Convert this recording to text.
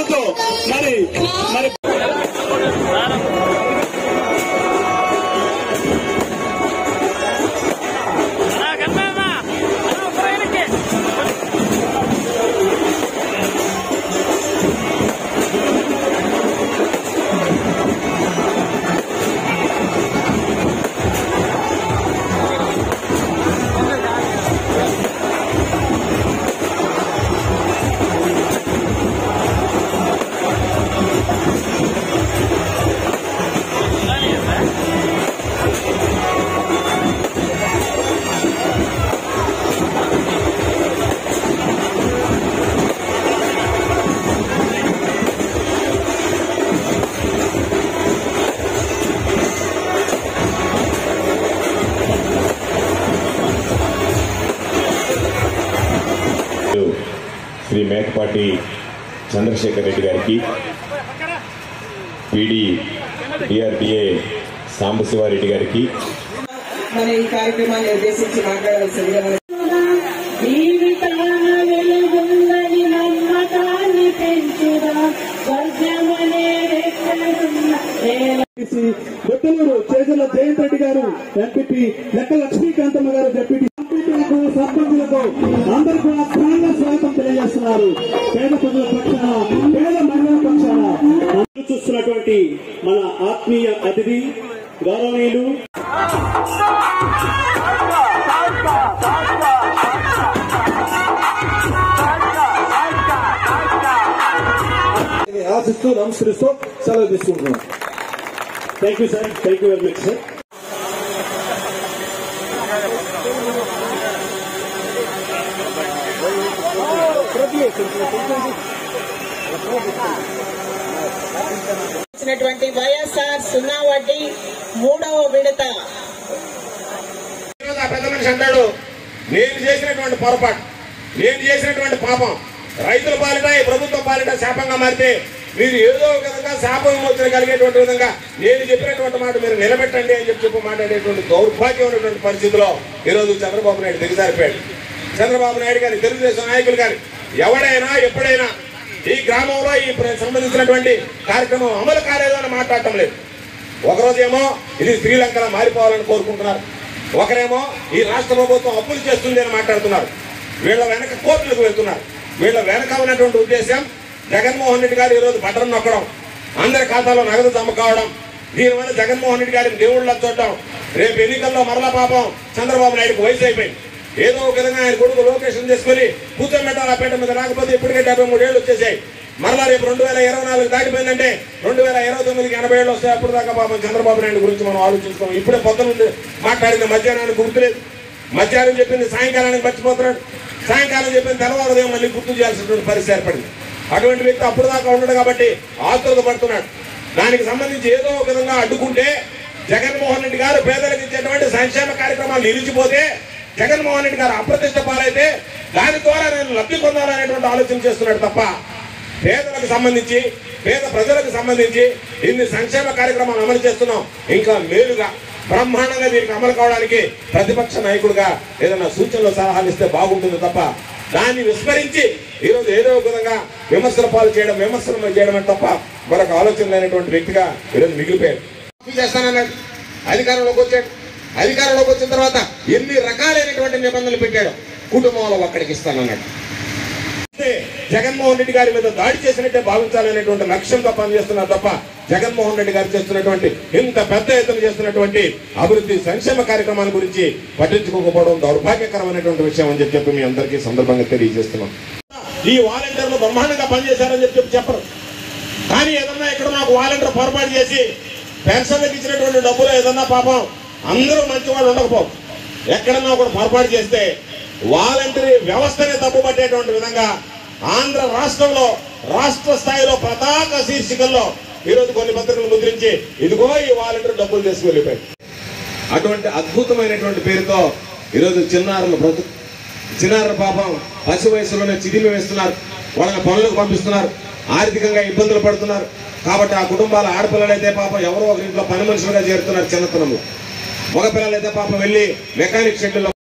కోరుతూ మరి శ్రీ మేకపాటి చంద్రశేఖర్ రెడ్డి గారికి, పీడీ డిఆర్డిఏ సాంబశివారెడ్డి గారికి మన ఈ కార్యక్రమాన్ని ఉద్దేశించి మాట్లాడాల్సిందిగా బొట్టలూరు చేజల జయంత్ రెడ్డి గారు ఎంపీపీ, లెక్క లక్ష్మీకాంతమ్మ గారు డిప్యూటీ, ఎంపీలకు సర్పంచులకు అందరూ కూడా ప్రాణ స్వాగతం తెలియజేస్తున్నారు. పేద ప్రజల పక్షాన, పేద మహిళల పక్షాన చూస్తున్నటువంటి మన ఆత్మీయ అతిథి గౌరవనీయులు ఆశిస్తూ నమస్కరిస్తూ సెలవు తీసుకుంటున్నాం. Thank you sir, thank you very much sir. YSR 0 వడ్డీ 3వ విడత. పెద్ద మనిషి అంటాడు, నేను చేసినటువంటి పొరపాటు, నేను చేసినటువంటి పాపం రైతుల పాలిట, ఈ ప్రభుత్వం పాలిట శాపంగా మారితే మీరు ఏదో విధంగా శాపం విమోచన కలిగేటువంటి విధంగా నేను చెప్పినటువంటి మాట మీరు నిలబెట్టండి అని చెప్పి మాట్లాడేటువంటి దౌర్భాగ్యం ఉన్నటువంటి పరిస్థితిలో ఈరోజు చంద్రబాబు నాయుడు దిగజారిపోయాడు. చంద్రబాబు నాయుడు గారి, తెలుగుదేశం నాయకులు గారి ఎవడైనా ఎప్పుడైనా ఈ గ్రామంలో ఈ సంబంధించినటువంటి కార్యక్రమం అమలు కాలేదు అని మాట్లాడటం లేదు. ఒకరోజేమో ఇది శ్రీలంకలో మారిపోవాలని కోరుకుంటున్నారు, ఒకరేమో ఈ రాష్ట్ర ప్రభుత్వం అప్పులు చేస్తుంది అని మాట్లాడుతున్నారు. వీళ్ళ వెనక కోర్టులకు వెళ్తున్నారు. వీళ్ళ వెనక ఉన్నటువంటి ఉద్దేశం జగన్మోహన్ రెడ్డి గారు ఈరోజు బటన్ నొక్కడం, అందరి ఖాతాలో నగదు జమ కావడం, దీనివల్ల జగన్మోహన్ రెడ్డి గారిని దేవుళ్ళ చూడటం. రేపు ఎన్నికల్లో మరలా పాపం చంద్రబాబు నాయుడుకి వయసు అయిపోయింది. ఏదో ఒక విధంగా ఆయన కొడుకు లోకేషన్ చేసుకుని కూర్చోబెట్టాలి. ఆ పేట మీద రాకపోతే ఇప్పటికే 73 ఏళ్ళు వచ్చేసాయి. మరలా రేపు 2024 దాటిపోయిందంటే 2029కి 80 ఏళ్ళు వస్తాయి. అప్పుడు దాకా పాపం చంద్రబాబు నాయుడు గురించి మనం ఆలోచించుకోం. ఇప్పుడే పొద్దు నుండి మాట్లాడింది మధ్యాహ్నానికి గుర్తులేదు, మధ్యాహ్నం చెప్పింది సాయంకాలానికి మర్చిపోతున్నాడు, సాయంకాలం చెప్పింది తెల్లవారుదయం మళ్ళీ గుర్తు చేయాల్సినటువంటి పరిస్థితి ఏర్పడింది. అటువంటి వ్యక్తి అప్పుడు దాకా ఉండడు కాబట్టి ఆతురత పడుతున్నాడు. దానికి సంబంధించి ఏదో ఒక విధంగా అడ్డుకుంటే జగన్మోహన్ రెడ్డి గారు పేదలకు ఇచ్చేటువంటి సంక్షేమ కార్యక్రమాలు నిలిచిపోతే, జగన్మోహన్ రెడ్డి గారు అప్రతిష్ట పాలైతే దాని ద్వారా నేను లబ్ధి పొందాలనేటువంటి ఆలోచన చేస్తున్నాడు తప్ప పేదలకు సంబంధించి, పేద ప్రజలకు సంబంధించి ఇన్ని సంక్షేమ కార్యక్రమాలు అమలు చేస్తున్నాం, ఇంకా మేలుగా బ్రహ్మాండంగా దీనికి అమలు కావడానికి ప్రతిపక్ష నాయకుడిగా ఏదైనా సూచనలు సలహాలు ఇస్తే బాగుంటుంది తప్ప దాన్ని విస్మరించి ఈరోజు ఏదో ఒక విధంగా విమర్శల పాలు చేయడం, విమర్శలు చేయడమే తప్ప మరొక ఆలోచన లేనటువంటి వ్యక్తిగా ఈరోజు మిగిలిపోయాడు. చేస్తానన్నాడు, అధికారంలోకి వచ్చాడు. అధికారంలోకి వచ్చిన తర్వాత ఎన్ని రకాలైనటువంటి నిబంధనలు పెట్టాడు. కుటుంబంలో ఒక్కడికి ఇస్తానన్నాడు. జగన్మోహన్ రెడ్డి గారి మీద దాడి చేసినట్టే భావించాలనేటువంటి లక్ష్యంతో పనిచేస్తున్నారు తప్ప జగన్మోహన్ రెడ్డి గారు చేస్తున్నటువంటి ఇంత పెద్ద ఎత్తున చేస్తున్నటువంటి అభివృద్ధి సంక్షేమ కార్యక్రమాల గురించి పట్టించుకోకపోవడం దౌర్భాగ్యకరమైనటువంటి విషయం అని చెప్పి మీ అందరికీ సందర్భంగా తెలియజేస్తున్నాం. ఈ వాలంటీర్లు బ్రహ్మాండంగా పనిచేశారని చెప్పరు, కానీ ఏదన్నా ఇక్కడ మాకు వాలంటీర్ పొరపాటు చేసి పెన్షన్లకు ఇచ్చినటువంటి డబ్బులు ఏదన్నా పాపం అందరూ మంచివాళ్ళు ఉండకపోవు, ఎక్కడన్నా కూడా పొరపాటు చేస్తే వాలంటరీ వ్యవస్థనే తప్పుపట్టేటువంటి విధంగా ఆంధ్ర రాష్ట్రంలో రాష్ట్ర స్థాయిలో పతాక శీర్షికల్లో ఈరోజు కొన్ని పత్రికలు ముద్రించి ఇదిగో ఈ వాలంటీర్ డబ్బులు తీసుకు వెళ్ళిపోయారు. అటువంటి అద్భుతమైనటువంటి పేరుతో ఈరోజు చిన్నారుల పాపం పసి వయసులోనే చిదిమి వేస్తున్నారు, వాళ్ళని పనులకు పంపిస్తున్నారు, ఆర్థికంగా ఇబ్బందులు పడుతున్నారు. కాబట్టి ఆ కుటుంబాల ఆడపిల్లలైతే పాపం ఎవరో ఒక ఇంట్లో పని మనుషులుగా చేరుతున్నారు చిన్నతనంలో, మగపిల్లలైతే పాపం వెళ్ళి మెకానిక్ షెడ్యూల్లో